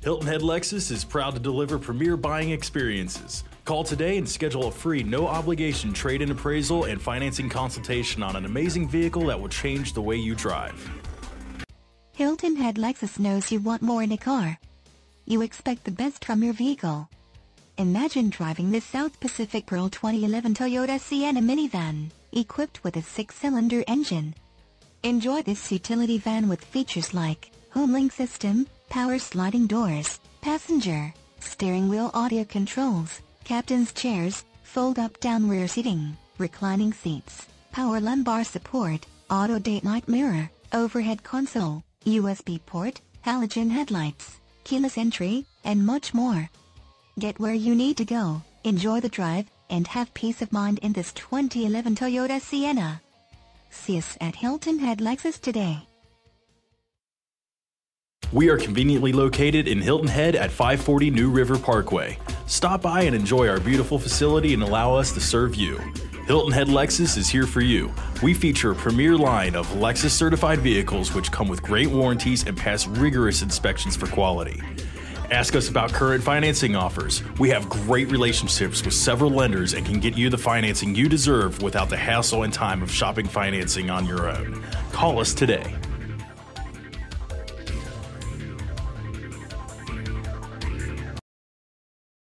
Hilton Head Lexus is proud to deliver premier buying experiences. Call today and schedule a free, no-obligation trade-in appraisal and financing consultation on an amazing vehicle that will change the way you drive. Hilton Head Lexus knows you want more in a car. You expect the best from your vehicle. Imagine driving this South Pacific Pearl 2011 Toyota Sienna minivan, equipped with a 6-cylinder engine. Enjoy this utility van with features like HomeLink system, power sliding doors, passenger, steering wheel audio controls, captain's chairs, fold-up down rear seating, reclining seats, power lumbar support, auto daylight mirror, overhead console, USB port, halogen headlights, keyless entry, and much more. Get where you need to go, enjoy the drive, and have peace of mind in this 2011 Toyota Sienna. See us at Hilton Head Lexus today. We are conveniently located in Hilton Head at 540 New River Parkway. Stop by and enjoy our beautiful facility and allow us to serve you. Hilton Head Lexus is here for you. We feature a premier line of Lexus certified vehicles which come with great warranties and pass rigorous inspections for quality. Ask us about current financing offers. We have great relationships with several lenders and can get you the financing you deserve without the hassle and time of shopping financing on your own. Call us today.